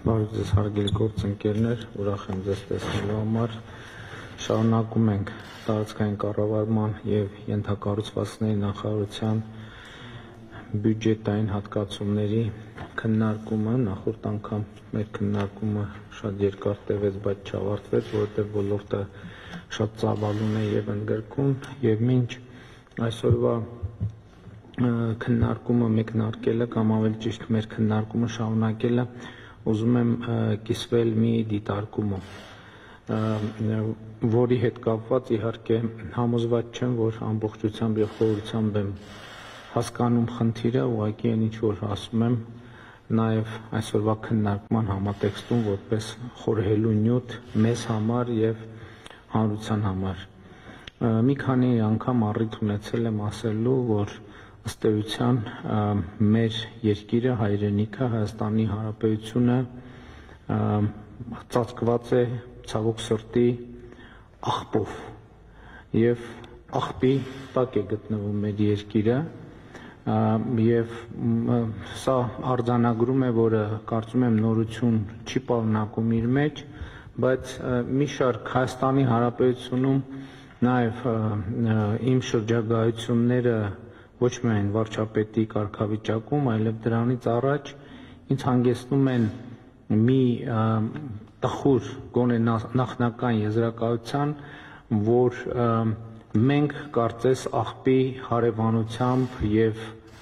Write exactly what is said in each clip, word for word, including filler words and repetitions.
Բարև ձեզ հարգելի գործընկերներ, ուրախ եմ ձեզ տեսնելու համար։ Շարունակում ենք տարածքային կառավարման եւ ենթակառուցվածքների նախարարության բյուջետային հատկացումների քննարկումը։ Նախորդ անգամ մեր քննարկումը շատ երկար տևեց, բայց չավարտվեց, որովհետեւ ոլորտը շատ ծավալուն է եւ ընդգրկուն, եւ մինչ այսօրվա քննարկումը մեկնարկելը կամ ավելի ճիշտ մեր քննարկումը շարունակելը ուզում եմ կիսվել մի դիտարկումով, որի հետ կապված իհարկե համոզված չեմ, որ ամբողջությամբ եւ խորությամբ եմ հասկանում խնդիրը, ուղղակի այն ինչ որ ասում եմ նաեւ այսօրվա քննարկման համատեքստում որպես խորհելու նյութ մեզ համար եւ հանրության համար։ Մի քանի անգամ առիթ ունեցել եմ ասելու, որ ըստ էության մեր երկիրը, հայրենիքը, Հայաստանի Հանրապետությունը ծածկված է ցավոք սրտի աղբով եւ աղբի տակ է գտնվում մեր երկիրը եւ սա արձանագրում է, որը կարծում եմ նորություն չի պարունակում իր մեջ, բայց մի շարք Հայաստանի Հանրապետությունում նաեւ իմ շրջագայությունները ոչ միայն վարչապետի կարգավիճակում, այլև դրանից առաջ ինձ հանգեցնում են մի տխուր գոնե նախնական եզրակացության, որ մենք կարծես աղբի հարևանությամբ եւ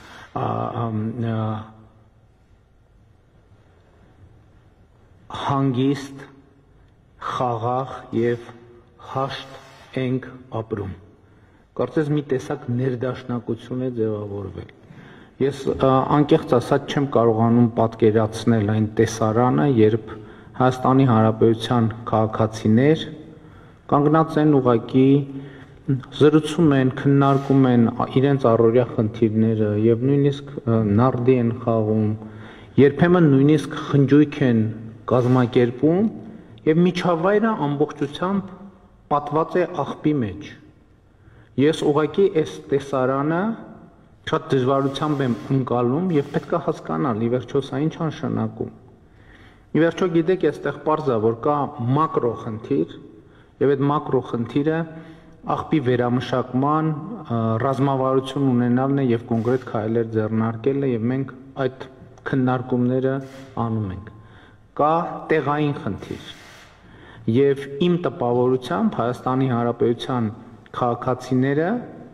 հանգիստ, խաղաղ եւ հաշտ ենք ապրում։ Կարծես մի տեսակ ներդաշնակություն է ձևավորվել։ Ես անկեղծ ասած չեմ կարողանում պատկերացնել այն տեսարանը, երբ Հայաստանի Հանրապետության քաղաքացիներ կանգնած են ուղղակի զրուցում են, քննարկում են իրենց առօրյա խնդիրները եւ նույնիսկ նարդի են խաղում, երբեմն նույնիսկ խնջույք են կազմակերպում եւ միջավայրը ամբողջությամբ պատված է աղբի մեջ։ Ես ուղղակի այս տեսարանը շատ դժվարությամբ եմ ընկալում եւ պետք է հասկանալ ի վերջո սա ինչ նշանակում։ Ի վերջո գիտեք, այստեղ պարզ է, որ կա մակրո խնդիր եւ այդ մակրո խնդիրը աղբի վերամշակման ռազմավարություն ունենալն է եւ կոնկրետ քայլեր ձեռնարկելը եւ մենք այդ քննարկումները անում ենք։ Կա տեղային խնդիր եւ իմ տպավորությամբ Հայաստանի Հանրապետության քաղաքացիները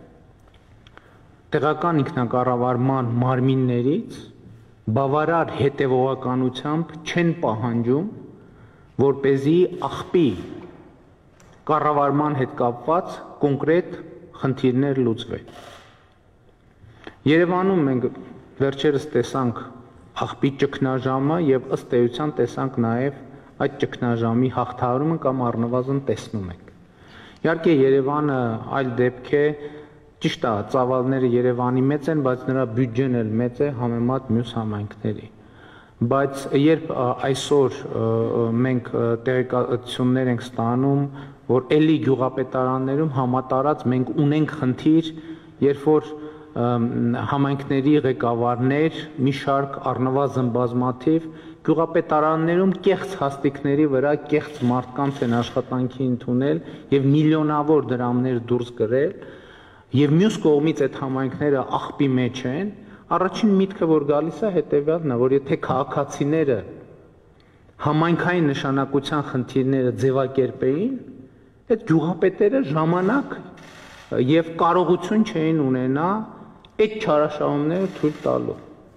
տեղական ինքնակառավարման մարմիններից բավարար հետևողականությամբ չեն պահանջում, որպեսզի աղբի կառավարման հետ կապված կոնկրետ խնդիրներ լուծվեն։ Երևանում մենք վերջերս տեսանք աղբի ճգնաժամը եւ ըստ էության տեսանք նաեւ այդ ճգնաժամի հաղթահարումը կամ առնվազն տեսնում ենք։ Իհարկե Երևանը այլ դեպք է, ճիշտ է, ծավալները Երևանի մեծ են, բայց նրա բյուջեն էլ մեծ է համեմատ մյուս համայնքների։ Բայց երբ այսօր մենք տեղեկատվություններ ենք ստանում, որ էլի գյուղապետարաններում համատարած մենք ունենք խնդիր, երբ որ համայնքների ղեկավարներ մի շարք առնվազն բազմաթիվ գյուղապետարաններում կեղծ հաստիկների վրա կեղծ մարդկանց են աշխատանքի ընդունել եւ միլիոնավոր դրամներ դուրս գրել եւ մյուս կողմից այդ համայնքները աղբի մեջ են, առաջին միտքը որ գալիս է հետեւյալն է, որ եթե քաղաքացիները համայնքային նշանակության խնդիրները ձևակերպեին, այդ գյուղապետերը ժամանակ եւ կարողություն չէին ունենա այդ չարաշահումները թույլ տալու։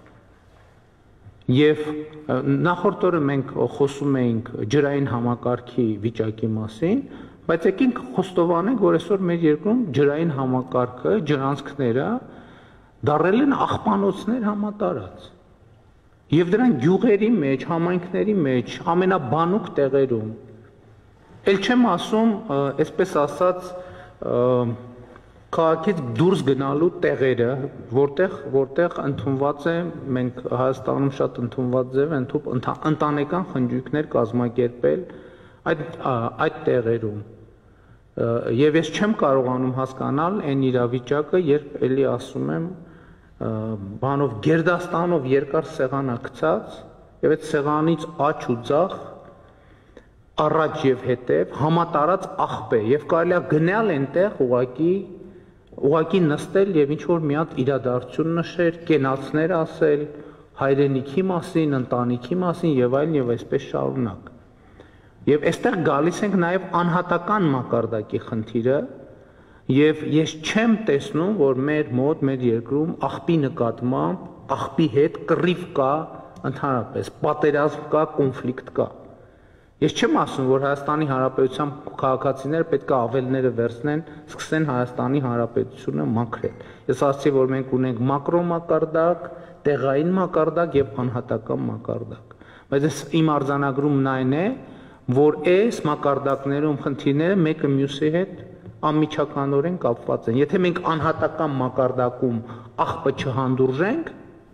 Եվ նախորդ օրը մենք խոսում էինք ջրային համակարգի վիճակի մասին, բայց եկինք խոստովանենք, որ այսօր մեր երկրում ջրային համակարգը, ջրանցքները դարել են աղբանոցներ համատարած։ Եվ դրան գյուղերի մեջ, համայնքների մեջ, ամենաբանուկ տեղերում։ Էլ չեմ ասում, այսպես ասած, քաղաքից դուրս գնալու տեղերը, որտեղ որտեղ ընդունված է, մենք Հայաստանում շատ ընդունված ձև են ընտանեկան խնջույքներ կազմակերպել այդ այդ տեղերում։ Եվ ես չեմ կարողանում հասկանալ այն իրավիճակը, երբ էլի ասում եմ, բանով գերդաստանով երկար սեղանա գցած, եւ այդ սեղանից աջ ու ձախ առաջ եւ հետեւ համատարած աղբ է եւ կարելի է գնալ այնտեղ ուղակի ուղակի նստել եւ ինչ որ մի հատ իրադարձություն նշել, կենացներ ասել, հայրենիքի մասին, ընտանիքի մասին եւ այլն եւ այսպես շարունակ։ Եվ այստեղ գալիս ենք նաեւ անհատական մակարդակի խնդիրը եւ ես չեմ տեսնում, որ մեր մոտ, մեր երկրում աղբի նկատմամբ, աղբի հետ կռիվ կա ընդհանրապես, պատերազմ կա, կոնֆլիկտ կա։ Ես չեմ ասում, որ Հայաստանի Հանրապետության քաղաքացիները պետք է ավելները վերցնեն, սկսեն Հայաստանի Հանրապետությունը մաքրել։ Ես ասացի, որ մենք ունենք մակրո մակարդակ, տեղային մակարդակ եւ անհատական մակարդակ։ Բայց ես իմ արձանագրումն այն է, որ այս մակարդակներում խնդիրները մեկը մյուսի հետ անմիջականորեն կապված են։ Եթե մենք անհատական մակարդակում աղբը չհանդուրժենք,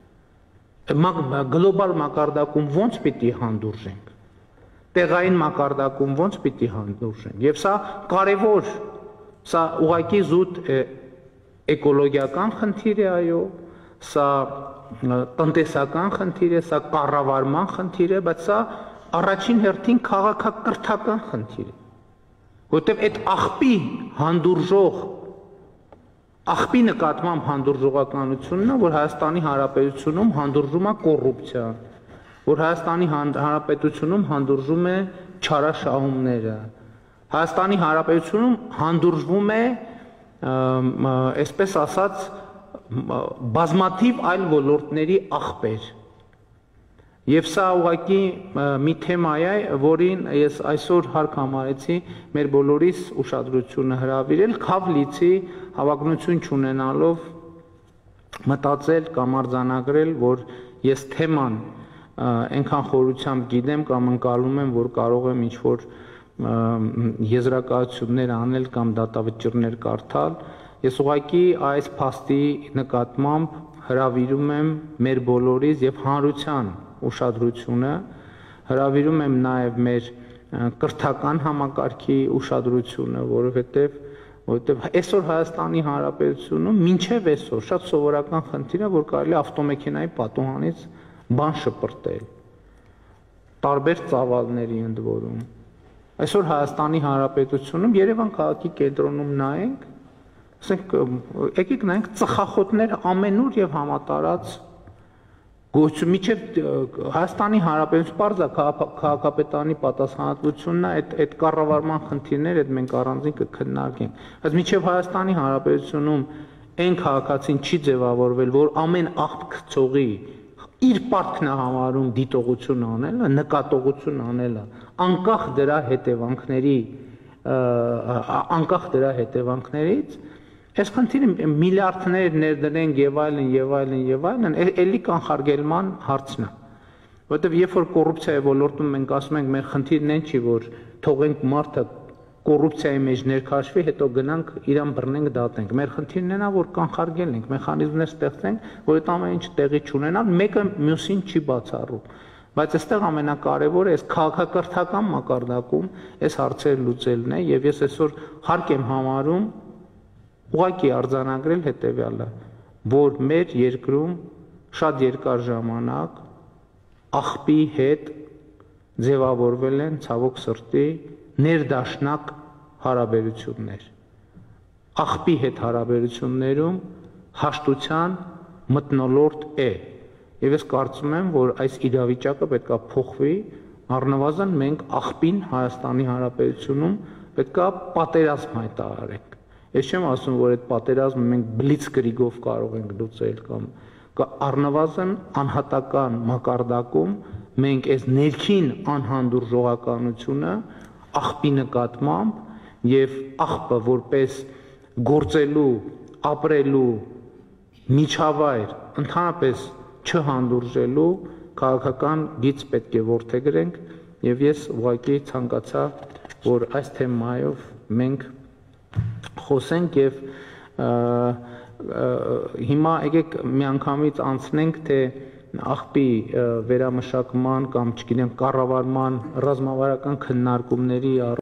գլոբալ մակարդակում ո՞նց պիտի հանդուրժենք։ Տեղային մակարդակում ո՞նց պիտի հանդուրժենք։ Եվ սա կարևոր, սա ուղղակի զուտ էկոլոգիական խնդիր է, այո, սա տնտեսական խնդիր է, սա կառավարման խնդիր է, բայց սա առաջին հերթին քաղաքակրթական խնդիր է։ Որտեւ այդ աղբի հանդուրժող աղբի նկատմամբ հանդուրժողականությունն է, որ Հայաստանի Հանրապետությունում հանդուրժում է կոռուպցիան, որ Հայաստանի Հանրապետությունում հանդուրժում է չարաշահումները, Հայաստանի Հանրապետությունում հանդուրժվում է, այսպես ասած, բազմաթիվ այլ ոլորտների աղբեր։ Եվ սա ուղղակի մի թեմա է, որին ես այսօր հարկ համարեցի մեր բոլորիս ուշադրությունը հրավիրել, քավ լիցի հավակնություն չունենալով մտածել կամ արձանագրել, որ ես թեման այնքան խորությամբ գիտեմ կամ ընկալում եմ, որ կարող եմ ինչ-որ եզրակացություններ անել կամ դատավճիռներ կարդալ, ես ուղղակի այս փաստի նկատմամբ հրավիրում եմ մեր բոլորիս եւ հանրության ուշադրությունը, հրավիրում եմ նաեւ մեր կրթական համակարգի ուշադրությունը, որովհետեւ որովհետեւ այսօր Հայաստանի Հանրապետությունում մինչեւ այսօր շատ սովորական խնդիր է, որ կարելի է ավտոմեքենայի պատուհանից բան շպրտել, տարբեր ծավալների ընդ որում։ Այսօր Հայաստանի Հանրապետությունում Երևան քաղաքի կենտրոնում նայենք, ասենք եկեք նայենք ծխախոտներ ամենուր եւ համատարած գոյություն միջև Հայաստանի Հանրապետություն պարզ է քաղաքապետարանի պատասխանատվությունն է այդ այդ կառավարման խնդիրները այդ մենք առանձին կքննարկենք, բայց միջև Հայաստանի Հանրապետությունում այն քաղաքացին չի ձևավորվել, որ ամեն աղբ գցողի իր պարտքն է համարում դիտողություն անելը, նկատողություն անելը, անկախ դրա հետևանքների, անկախ դրա հետևանքներից, այս խնդիրը միլիարդներ ներդնենք եւ այլն եւ այլն եւ այլն, էլի կանխարգելման հարցն է։ Որտեւ երբ որ կոռուպցիայի ոլորտում մենք ասում ենք մեր խնդիրն այն չի, որ թողենք մարդը կոռուպցիայի մեջ ներքաշվի, հետո գնանք իրան բռնենք, դատենք։ Մեր խնդիրն այն է, որ կանխարգելենք, մեխանիզմներ ստեղծենք, որ այդ ամեն ինչ տեղի չունենա, մեկը մյուսին չի բացառում։ Բայց այստեղ ամենակարևորը այս քաղաքակրթական մակարդակում այս հարցերը լուծելն է, եւ ես այսօր հարկ եմ համարում ուղղակի արձանագրել հետեւյալը, որ մեր երկրում շատ երկար ժամանակ աղբի հետ ձևավորվել են ցավոք սրտի ներդաշնակ հարաբերություններ։ Աղբի հետ հարաբերություններում հաշտության մթնոլորտ է։ Եվ ես կարծում եմ, որ այս իրավիճակը պետք է փոխվի, առնվազն մենք աղբին Հայաստանի Հանրապետությունում պետք է պատերազմ հայտարարենք։ Ես չեմ ասում, որ այդ պատերազմը մենք բլիցկրիգով կարող ենք լուծել կամ առնվազն անհատական մակարդակում մենք այս ներքին անհանդուրժողականությունը աղբի նկատմամբ եւ աղբը որպես գործելու, ապրելու միջավայր ընդհանրապես չհանդուրժելու քաղաքական գիծ պետք է որդեգրենք եւ ես ուղղակի ցանկացա, որ այս թեմայով մենք խոսենք եւ հիմա եկեք միանգամից անցնենք թե աղբի վերամշակման կամ չգիտեմ կառավարման ռազմավարական քննարկումների